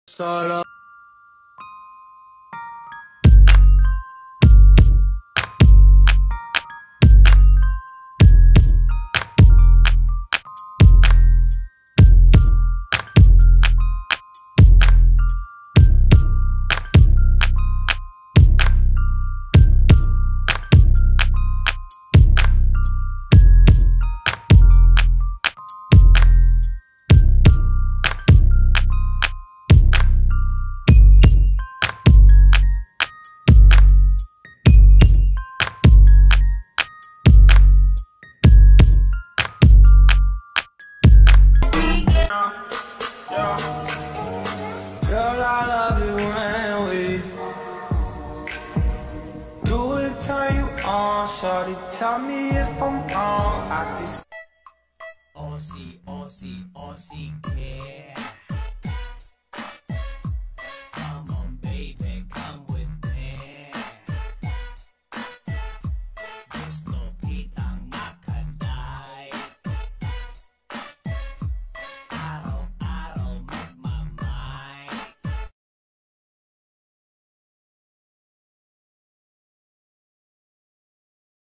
Solo. Girl, I love it when we do it, turn you on. Shorty, tell me if I'm wrong. I can